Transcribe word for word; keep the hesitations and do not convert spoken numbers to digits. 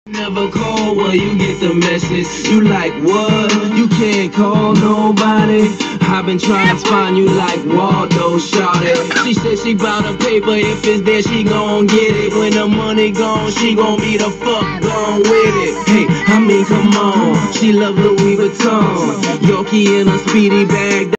Never call, well you get the message. You like what? You can't call nobody. I've been trying to find you like Waldo, shawty. She said she bout a paper, if it's there she gon' get it. When the money gone, she gon' be the fuck gone with it. Hey, I mean come on, she love Louis Vuitton, Yorkie in a speedy bag.